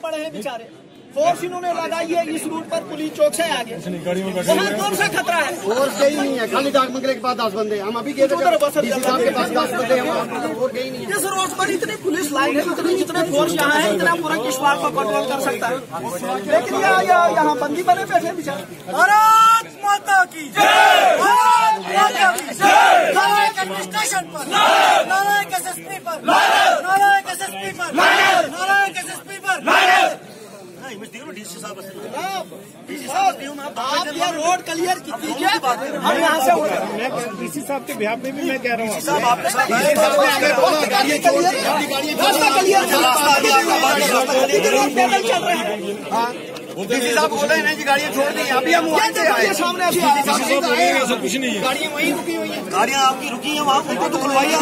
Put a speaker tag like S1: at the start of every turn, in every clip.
S1: पड़े हैं बेचारे। फोर्स इन्होंने लगाई है इस रूट पर, पुलिस चौक से आगे वहाँ कौन सा खतरा है?
S2: और कहीं नहीं है, खाली डाक मंगले के पास 10 बंदे। हम अभी गए थे के पास 10 बंदे हैं, और कहीं नहीं है।
S1: इस रोड पर इतनी पुलिस लाइन है, जितने फोर्स यहाँ है, इतना पूरा किश्तवाड़ को कंट्रोल कर सकता है, लेकिन यहाँ बंदी बने बैठे बेचारे। भारत माता की जय, भारत माता की जय। नारायण एडमिनिस्ट्रेशन पर, नारायण एसएसपी पर, नारायण एसएसपी पर, नारायण एसएसपी पर। आप ये रोड क्लियर कीजिए, हम यहाँ से
S3: डीसी साहब के बिहाफ में भी मैं कह रहा हूँ,
S1: पैदल चल रहे हैं।
S2: डीसी साहब बोल रहे हैं जी गाड़ियाँ छोड़ दी, अभी हम वहाँ से आए,
S1: सामने अभी
S3: ऐसा कुछ नहीं है,
S2: गाड़ियाँ वहीं रुकी हुई हैं, गाड़ियाँ आपकी रुकी हैं वहाँ, उनको तो खुलवाइए।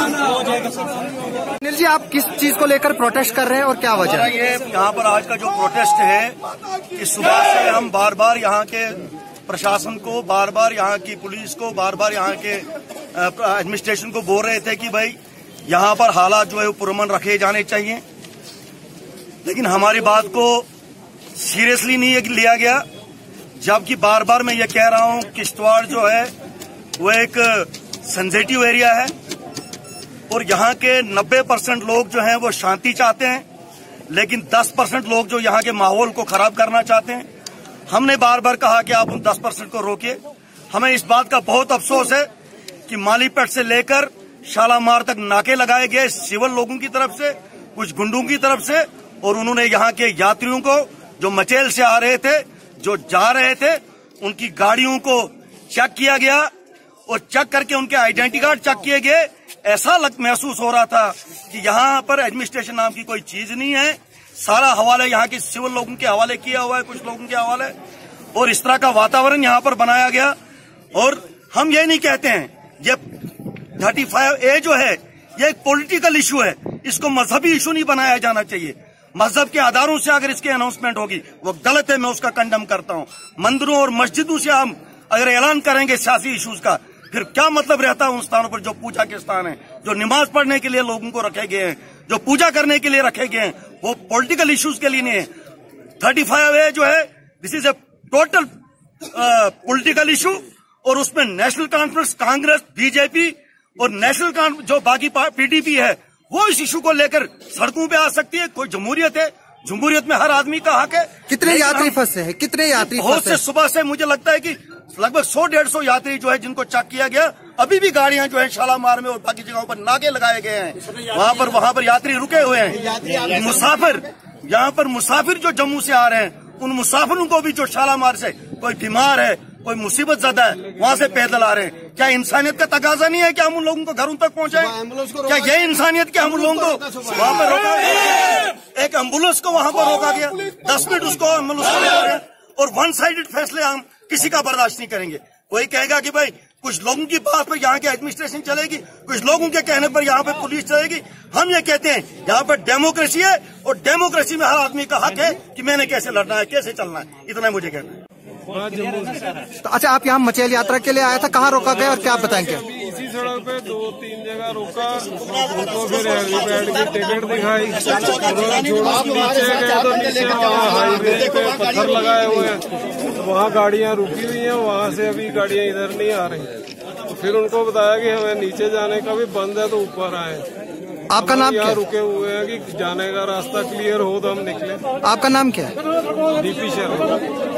S4: अनिल जी, आप किस चीज को लेकर प्रोटेस्ट कर रहे हैं और क्या वजह है?
S5: ये यहाँ पर आज का जो प्रोटेस्ट है कि सुबह से हम बार बार यहाँ के प्रशासन को, बार बार यहाँ की पुलिस को, बार बार यहाँ के एडमिनिस्ट्रेशन को बोल रहे थे कि भाई यहाँ पर हालात जो है वो पुरअमन रखे जाने चाहिए, लेकिन हमारी बात को सीरियसली नहीं लिया गया। जबकि बार बार मैं ये कह रहा हूँ किश्तवाड़ जो है वो एक सेंसिटिव एरिया है और यहाँ के 90% लोग जो हैं वो शांति चाहते हैं, लेकिन 10% लोग जो यहाँ के माहौल को खराब करना चाहते हैं। हमने बार बार कहा कि आप उन 10% को रोकिए। हमें इस बात का बहुत अफसोस है कि मालीपेट से लेकर शालामार तक नाके लगाए गए सिविल लोगों की तरफ से, कुछ गुंडों की तरफ से, और उन्होंने यहाँ के यात्रियों को जो मचेल से आ रहे थे, जो जा रहे थे, उनकी गाड़ियों को चेक किया गया और चेक करके उनके आइडेंटिटी कार्ड चेक किए गए। ऐसा महसूस हो रहा था कि यहाँ पर एडमिनिस्ट्रेशन नाम की कोई चीज नहीं है, सारा हवाले यहाँ के सिविल लोगों के हवाले किया हुआ है, कुछ लोगों के हवाले, और इस तरह का वातावरण यहाँ पर बनाया गया। और हम ये नहीं कहते हैं, ये 35A जो है ये एक पॉलिटिकल इशू है, इसको मजहबी इशू नहीं बनाया जाना चाहिए। मजहब के आधारों से अगर इसकी अनाउंसमेंट होगी वो गलत है, मैं उसका कंडम करता हूँ। मंदिरों और मस्जिदों से हम अगर ऐलान करेंगे सियासी इश्यूज का, फिर क्या मतलब रहता है उन स्थानों पर जो पूजा के स्थान है, जो नमाज पढ़ने के लिए लोगों को रखे गए हैं, जो पूजा करने के लिए रखे गए हैं, वो पॉलिटिकल इश्यूज के लिए नहीं है। 35A जो है this is a total political issue, और उसमें नेशनल कॉन्फ्रेंस, कांग्रेस, बीजेपी और नेशनल जो बाकी PDP है वो इस इशू को लेकर सड़कों पे आ सकती है। कोई जमहूरियत है, जमहूरियत में हर आदमी का हक है।
S4: कितने यात्री फंसे हैं? कितने यात्री
S5: बहुत से सुबह से मुझे लगता है कि लगभग 100-150 यात्री जो है जिनको चेक किया गया। अभी भी गाड़ियां जो है शालामार में और बाकी जगहों पर नाके लगाए गए हैं, वहाँ पर यात्री रुके हुए हैं। मुसाफिर यहाँ पर मुसाफिर जो जम्मू से आ रहे हैं, उन मुसाफिरों को भी जो शालामार से कोई बीमार है, कोई मुसीबत ज्यादा है, वहाँ से पैदल आ रहे हैं। क्या इंसानियत का तकाजा नहीं है कि हम उन लोगों को घरों तक पहुँचाएं? क्या ये इंसानियत कि हम उन लोगों को वहाँ पर रोका गया? एक एम्बुलेंस को वहाँ पर रोका गया, 10 मिनट उसको एम्बुलेंस को रोका गया, और 1 साइडेड फैसले हम किसी का बर्दाश्त नहीं करेंगे। कोई कहेगा कि भाई कुछ लोगों की बात पर यहाँ की एडमिनिस्ट्रेशन चलेगी, कुछ लोगों के कहने पर यहाँ पे पुलिस चलेगी। हम ये कहते हैं यहाँ पर डेमोक्रेसी है, और डेमोक्रेसी में हर आदमी का हक है कि मैंने कैसे लड़ना है, कैसे चलना है। इतना मुझे कहना है।
S4: तो अच्छा, आप यहाँ मचेल यात्रा के लिए आया था, कहाँ रोका गया और क्या बताएंगे?
S3: इसी सड़क पे 2-3 जगह रोका, तो फिर हेलीपैड की टिकट दिखाई, नीचे गए तो नीचे हाईवे पे पत्थर लगाए हुए हैं, वहाँ गाड़ियाँ रुकी हुई हैं, वहाँ से अभी गाड़ियाँ इधर नहीं आ रही। तो फिर उनको बताया कि हमें नीचे जाने का भी बंद है तो ऊपर आए।
S4: आपका नाम क्या है?
S3: रुके हुए हैं कि जाने का रास्ता क्लियर हो तो हम निकले।
S4: आपका नाम क्या है?
S3: DP शर्मा।